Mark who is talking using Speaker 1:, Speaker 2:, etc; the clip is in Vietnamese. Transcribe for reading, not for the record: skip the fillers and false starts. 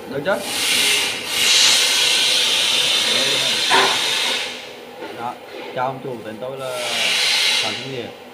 Speaker 1: Được chưa? Đó, chào ông chủ, tên tôi là Phạm Thanh Nghĩa.